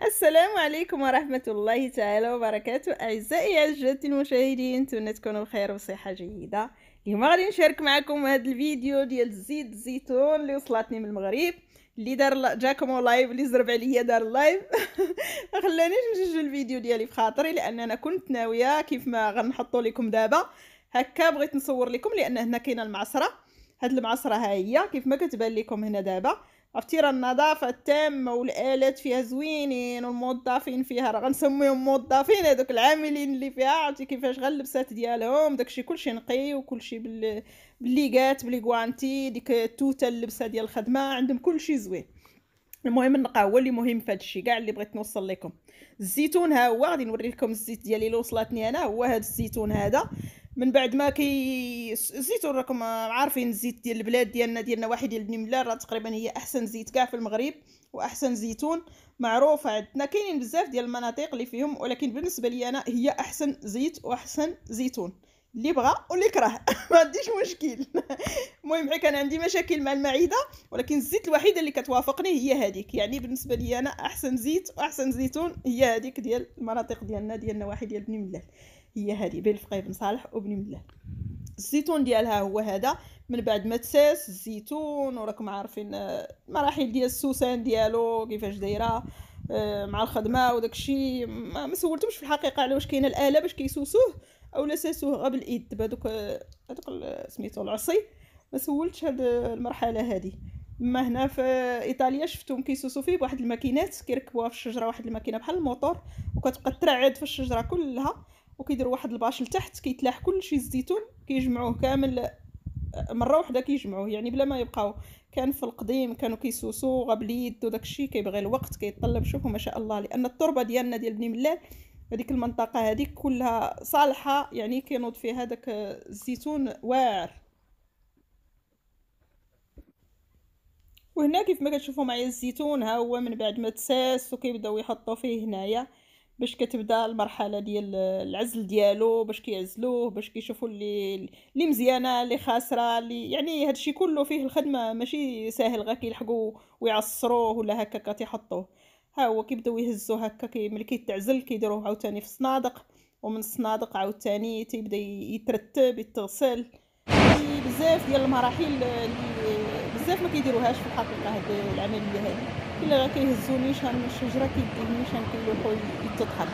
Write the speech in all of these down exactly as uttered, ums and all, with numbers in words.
السلام عليكم ورحمة الله تعالى وبركاته. أعزائي أعزائي المشاهدين، نتمنى تكونوا بخير وصحة جيدة. اليوم غادي نشارك معكم هذا الفيديو ديال زيت الزيتون اللي وصلتني من المغرب، اللي دار جاكم لايف، اللي زرب عليا دار اللايف. ما خلانيش نسجل الفيديو ديالي في خاطري، لان انا كنت ناويه كيف ما غنحطوا لكم دابا هكا. بغيت نصور لكم لان هنا كاينه المعصره. هاد المعصره ها هي كيف ما كتبان لكم هنا دابا. عرفتي راه النظافه التامه والالات فيها زوينين والموظفين فيها راه غنسميهم موظفين، هذوك العاملين اللي فيها عرفتي كيفاش غلبسات ديالهم داكشي كلشي نقي وكلشي بال بالليغات بلي كوانتي، ديك التوته اللبسه ديال الخدمه عندهم كلشي زوين. المهم النقاء هو اللي مهم في هذا الشيء كاع اللي بغيت نوصل لكم. الزيتون ها هو، غادي نوري لكم الزيت ديالي اللي وصلتني انا، هو هذا الزيتون هذا. من بعد ما كي الزيتون راكم عارفين الزيت ديال البلاد ديالنا ديالنا واحد ديال بني ملال، راه تقريبا هي احسن زيت كاع في المغرب واحسن زيتون معروف عندنا. كاينين بزاف ديال المناطق اللي فيهم، ولكن بالنسبه لي انا هي احسن زيت واحسن زيتون. اللي بغى واللي كره ما عنديش مشكل. المهم حيت كان عندي مشاكل مع المعده، ولكن الزيت الوحيده اللي كتوافقني هي هذيك. يعني بالنسبه لي انا احسن زيت واحسن زيتون هي هذيك ديال المناطق ديالنا ديالنا واحد ديال بني ملال، هي هذه بين الفقيه بن صالح وبني ملال. الزيتون ديالها هو هذا. من بعد ما تساس الزيتون وراكم عارفين المراحل ديال السوسان ديالو كيفاش دايره مع الخدمه وداك الشيء. ما سولتهمش في الحقيقه على واش كاينه الاله باش كيسوسوه اولا ساسوه غير بالايد بهذوك هذوك سميتو العصي. ما سولتش هاد المرحله هذه. اما هنا في ايطاليا شفتهم كيسوسو فيه بواحد الماكينات كيركبوها في الشجره، واحد الماكينه بحال الموتور، وكتبقى ترعد في الشجره كلها، وكيديروا واحد الباش لتحت كيتلاح كلشي الزيتون كيجمعوه كامل مره واحده كيجمعوه، يعني بلا ما يبقاو. كان في القديم كانوا كيسوسو غا باليد وداك الشيء كيبغي الوقت كيتطلب. شوفوا ما شاء الله، لان التربه ديالنا ديال بني ملال هذيك المنطقه هذيك كلها صالحه، يعني كينوض فيها داك الزيتون واعر. وهنا كيف ما كتشوفوا معايا الزيتون ها هو من بعد ما تساس وكيبداو يحطوا فيه هنايا باش كتبدا المرحله ديال العزل ديالو، باش كيعزلوه باش كيشوفوا اللي اللي مزيانه اللي خاسره اللي يعني هادشي كله فيه الخدمه ماشي ساهل غير كيلحقوا ويعصروه ولا هكا كتيحطوه. ها هو كيبداو يهزوه هكا كي ملي كيتعزل كيديروه عاوتاني في الصنادق، ومن الصنادق عاوتاني تيبدا يترتب يتغسل. يعني بزاف ديال المراحل اللي بزاف ما كيديروهاش في الحقيقه هاد العمليه هذه. الا غير كيهزو نيشان من الشجره كيديه نيشان كيلوحو يتطحن.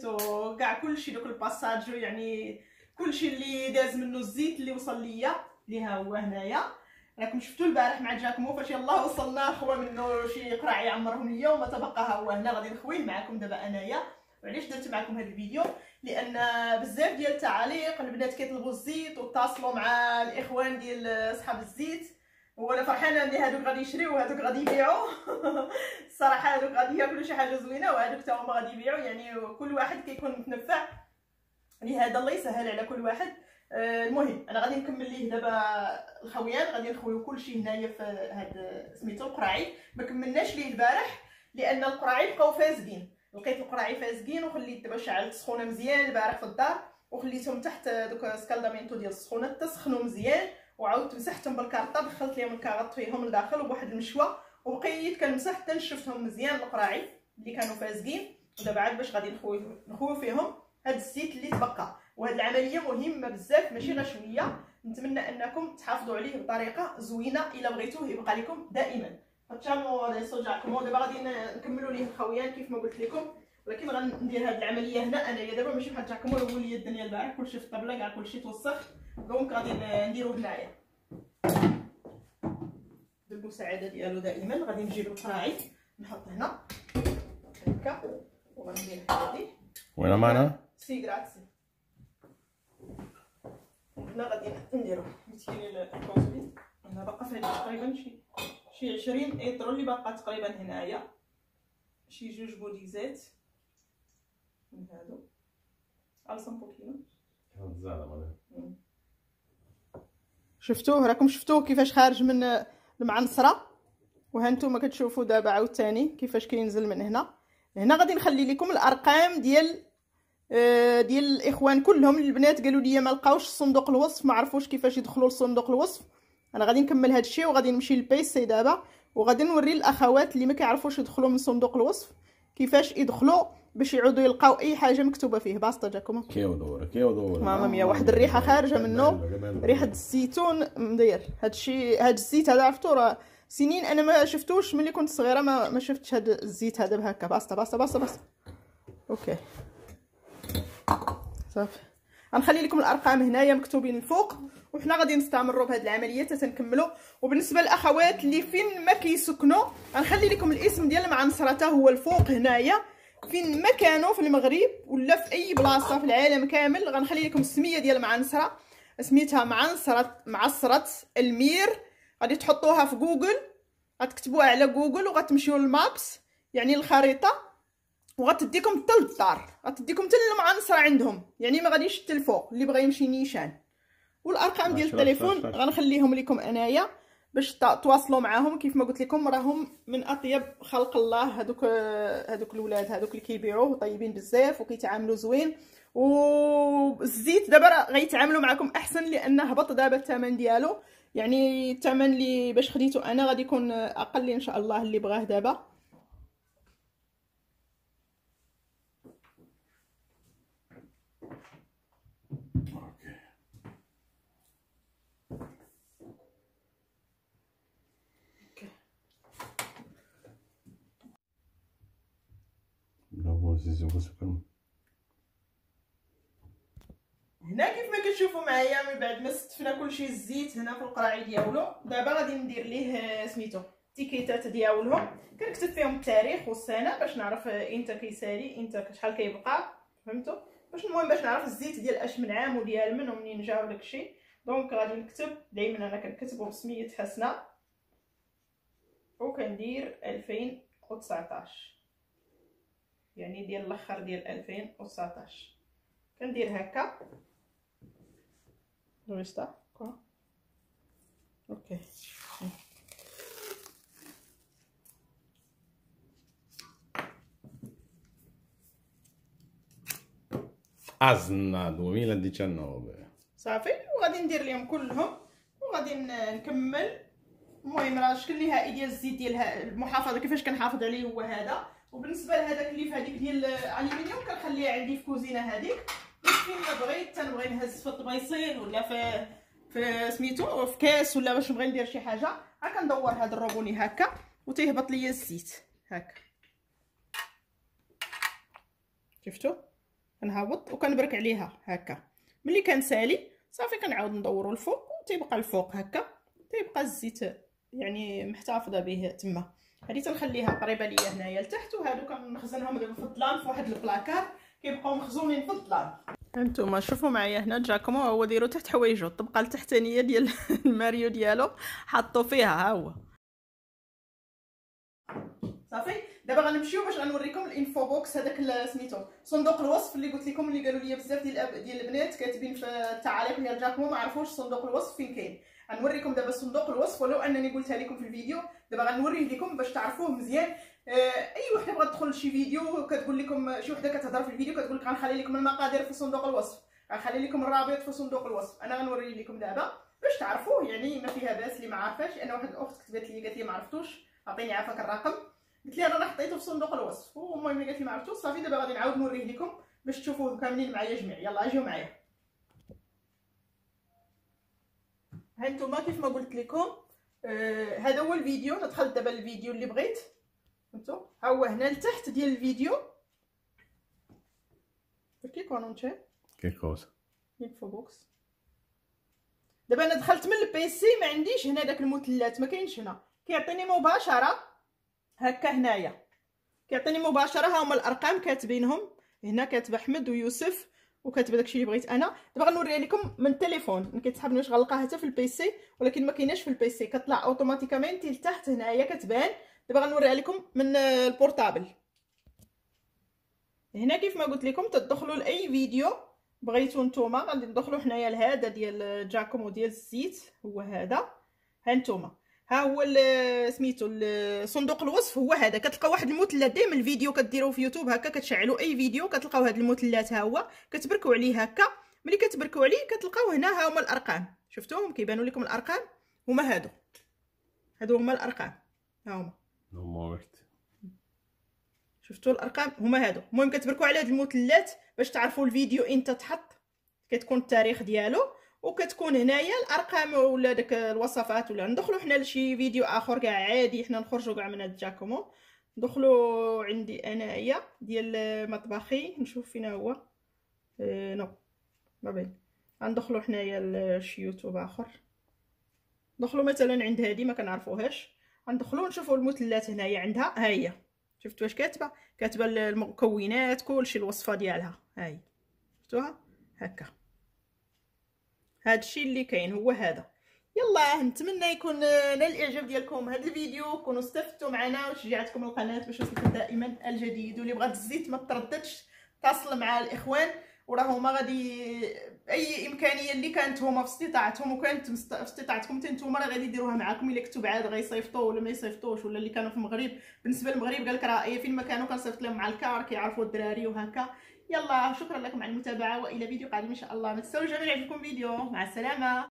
فهمتوا كاع كلشي دوك الباساج يعني كلشي اللي داز منه الزيت اللي وصل ليا اللي ها هو هنايا. راكم شفتوا البارح مع جاكمو فاش يلاه وصلنا خوا منه شي قراع يعمرهم ليا وما تبقى ها هو هنا غادي نخويه معكم دابا انايا. وعلاش درت معكم هذا الفيديو؟ لان بزاف ديال التعاليق البنات كيطلبوا الزيت واتصلوا مع الاخوان ديال صحاب الزيت، وانا فرحانه ان هادوك غادي يشريو وهادوك غادي يبيعوا. الصراحه هادوك غادي ياكلوا شي حاجه زوينه وهادوك حتى هما غادي يبيعوا، يعني كل واحد كيكون متنفع لهذا. الله يسهل على كل واحد. آه المهم انا غادي نكمل ليه دابا الخويان، غادي نخويو كلشي هنايا في هاد سميتو القراعي. ما كملناش ليه البارح لان القراعي بقاو فاسدين، لقيت القراعي فاسدين وخليت دابا شعلت السخونه مزيان البارح في الدار وخليتهم تحت دوك سكالدامينتو ديال السخونه تسخنوا مزيان، وعاودت مسحتهم بالكارطه دخلت ليهم الكاغط فيهم لداخل وبواحد المشوه، وبقيت كنمسح حتى نشفتهم مزيان القراعي اللي كانوا فاسدين. ودابا عاد باش غادي نخويو نخويو فيهم هاد الزيت اللي تبقى. وهاد العمليه مهمه بزاف ماشي غير شويه، نتمنى انكم تحافظوا عليه بطريقه زوينه الا بغيتوه يبقى لكم دائما. فتشامو لي سوجاكم دابا غادي نكملوا ليه الخويان كيف ما قلت لكم، ولكن غندير هاد العمليه هنا انايا دابا ماشي بحال جاكم هو لي الدنيا البارح كلشي في الطبله كاع كلشي توسخ، دونك غادي نديرو هنايا بالمساعده ديالو. دائما غادي نجيب القراعي نحط هنا هكا وغندير هادي وين معنا سي غراتسي. هنا غادي نديرو مسكين الكونسبي. هنا باقا فيه تقريبا شي شي عشرين ايطرو اللي باقا تقريبا هنايا، شي جوج بوديزات من هادو على مية كيلو. شفتوه راكم شفتوه كيفاش خارج من المعنصره، وها نتوما كتشوفوا دابا عاوتاني كيفاش كينزل من هنا. هنا غادي نخلي لكم الارقام ديال ديال الاخوان كلهم. البنات قالوا لي ما لقاوش صندوق الوصف، ما عرفوش كيفاش يدخلوا لصندوق الوصف. انا غادي نكمل هذا الشيء وغادي نمشي للبيسي دابا وغادي نوري الاخوات اللي ما كيعرفوش يدخلوا من صندوق الوصف كيفاش يدخلوا باش يعودوا يلقاو اي حاجه مكتوبه فيه. باسطه جاكم كيودور كيودور ماما ميا واحد الريحه خارجه منه، ريحه الزيتون مدير. هذا الشيء هذا الزيت هذا عرفتو راه سنين انا ما شفتوش ملي كنت صغيره، ما ما شفتش هذا الزيت هذا بهكا. باسطه باسطه باسطه باسطه اوكي صافي. غنخلي لكم الارقام هنايا مكتوبين الفوق، وحنا غادي نستمروا بهذه العمليه حتى تنكملوا. وبالنسبه للاخوات اللي فين ما كيسكنوا غنخلي لكم الاسم ديال المعنصره حتى هو الفوق هنايا، فين ما كانوا في المغرب ولا في اي بلاصه في العالم كامل غنخلي لكم السميه ديال المعنصره. سميتها معنصره معصره المير. غادي تحطوها في جوجل، غتكتبوها على جوجل وغتمشيو للمابس يعني الخريطه، وغتديكم حتى للدار، غتديكم حتى للمعنصره عندهم، يعني ما غاديش حتى الفوق اللي بغى يمشي نيشان. والارقام ديال التليفون غنخليهم لكم انايا باش تواصلوا معاهم. كيف ما قلت لكم راهم من اطيب خلق الله هذوك هذوك الاولاد هذوك اللي كيبيعوه، طيبين بزاف وكيتعاملوا زوين. والزيت دابا غيتعاملوا معكم احسن لان هبط دابا الثمن ديالو، يعني الثمن اللي باش خديته انا غادي يكون اقل ان شاء الله اللي بغاه دابا. هنا كيف ما كتشوفوا معايا من بعد ما ستفنا كلشي الزيت هنا في القراعي ديالو، دابا غادي ندير ليه سميتو التيكيتات ديالهم، كنكتب فيهم التاريخ والسنه باش نعرف امتى كيسالي امتى شحال كيبقى، فهمتوا؟ باش المهم باش نعرف الزيت ديال اش من عام وديال من ومنين جا وداكشي. دونك غادي نكتب دائما انا كنكتبو بسميه حسنه وكندير ألفين وتسعطاش، يعني ديال الاخر ديال ألفين وتسعطاش كندير هكا جوستا كو اوكي. أزنا ألفين وتسعطاش صافي. وغادي ندير لهم كلهم وغادي نكمل. المهم راه الشكل النهائي ديال الزيت ديال المحافظه كيفاش كنحافظ عليه هو هذا. وبالنسبه لهذاك اللي في هذيك ديال الالومنيوم كنخليها عندي في كوزينه هذيك، فين ما بغيت تنبغي نهز في الطبيصين ولا في في سميتو في كاس ولا باش نبغي ندير شي حاجه، ها كندور هذا الروبوني هكا وتيهبط ليا الزيت هكا، شفتوا كنهبط وكنبرك عليها هكا. ملي كنسالي صافي كنعاود ندورو الفوق وتيبقى الفوق هكا، تيبقى الزيت يعني محتفظه به تما. هذه تنخليها قريبه ليا هنايا لتحت، وهادو كنخزنهم دابا في الظلام في واحد البلاكار كيبقاو مخزونين في الظلام. هانتوما شوفوا معايا هنا جاكومو هو ديروا تحت حوايجو، الطبقه التحتانيه ديال الماريو ديالو حطوا فيها ها هو صافي. دابا غنمشيو باش غنوريكم الانفو بوكس، هذاك سميتو صندوق الوصف اللي قلت لكم، اللي قالوا لي بزاف ديال الأب... ديال البنات كاتبين في التعاليق ديال جاكومو ما عرفوش صندوق الوصف فين كاين. غنوريكم دابا صندوق الوصف، ولو انني قلتها لكم في الفيديو دابا غنوريه لكم باش تعرفوه مزيان. آه اي وحده بغات تدخل لشي فيديو كتقول لكم، شي وحده كتهضر في الفيديو كتقول لك غنخلي لكم المقادير في صندوق الوصف، غنخلي لكم الرابط في صندوق الوصف. انا غنوريه لكم دابا باش تعرفوه، يعني ما فيها باس. اللي ما عارفاش، انا واحد الاخت كتبت لي قالت لي ما عرفتوش عطيني عافاك الرقم، قلت لها انا حطيته في صندوق الوصف، والمهم قالت لي ما عرفتوش صافي. دابا غادي نعاود نوريه لكم باش تشوفوه كاملين معايا جميع. يلا اجيو معايا. ها نتوما كيف ما قلت لكم آه هذا هو الفيديو. ندخل دابا الفيديو اللي بغيت، فهمتوا؟ ها هو هنا لتحت ديال الفيديو كي كونونتي Che cosa? انفو بوكس. دابا انا دخلت من البيسي، ما عنديش هنا داك المثلث، ما كاينش هنا، كيعطيني مباشره هكا هنايا، كيعطيني مباشره. ها هما الارقام كاتبينهم هنا، كاتبه احمد ويوسف وكاتبه داكشي اللي بغيت انا. دابا غنوريها لكم من التليفون، ما كيتسحبني واش غنلقاها حتى في البيسي، ولكن ما كايناش في البيسي، كطلع اوتوماتيكامنت لتحت هنايا كتبان. دابا غنوريها لكم من البورطابل. هنا كيف ما قلت لكم تدخلوا لاي فيديو بغيتو نتوما، غادي ندخلوا حنايا لهذا ديال جاكومو ديال الزيت، هو هذا. ها نتوما ها هو سميتو صندوق الوصف، هو هذا. كتلقاو واحد المثلث دائما الفيديو كديروه في يوتيوب هكا، كتشعلوا اي فيديو كتلقاو هذا المثلث، ها هو كتبركوا عليه هكا. ملي كتبركوا عليه كتلقاو هنا ها هما الارقام، شفتوهم كيبانوا لكم الارقام، هما هادو هادو هما الارقام، ها هما شفتوا الارقام هما هادو. المهم كتبركوا على هذا المثلث باش تعرفوا الفيديو امتى تحط، كتكون التاريخ ديالو، وكتكون هنايا الارقام ولا داك الوصفات. ولا ندخلوا حنا لشي فيديو اخر كاع عادي، حنا نخرجوا كاع من هاد جاكومو. ندخلوا عندي انايا ديال مطبخي نشوف فين هو. اه نو ما بين. غندخلوا حنايا لشي يوتيوب اخر، ندخلوا مثلا عند هادي ما كنعرفوهاش، غندخلوا نشوفوا المثلث هنايا عندها. ها هي شفتوا واش كاتبه؟ كاتبه المكونات كلشي الوصفه ديالها، ها هي شفتوها هكا. هادشي اللي كاين هو هذا. يلا نتمنى يكون نال الاعجاب ديالكم هذا الفيديو، كونوا استفدتوا معنا وشجعتكم القناه باش يوصلكم دائما الجديد. واللي بغات الزيت ما ترددش تصل مع الاخوان، وراه هما غادي اي امكانيه اللي كانت هما في استطاعتهم وكانت في استطاعتكم حتى نتوما راه غادي يديروها معاكم. الا كنتو بعاد غيصيفطوا ولا ما يصيفطوش، ولا اللي كانوا في المغرب. بالنسبه للمغرب قالك راه اي فين ما كانوا كنصيفط لهم مع الكار كيعرفوا الدراري وهكا. يلا شكرا لكم على المتابعه، والى فيديو قادم ان شاء الله. ما تنساوش جميع يعجبكم فيديو. مع السلامه.